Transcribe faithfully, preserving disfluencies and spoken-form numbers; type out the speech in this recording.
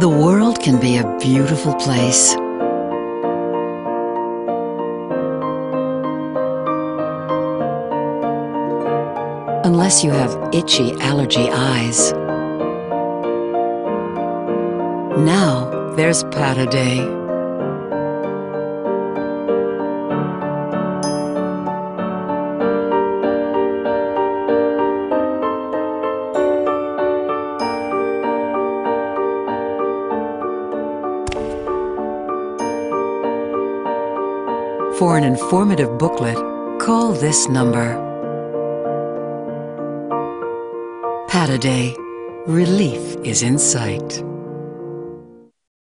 The world can be a beautiful place. Unless you have itchy allergy eyes. Now there's Pataday. For an informative booklet, call this number. Pataday. Relief is in sight.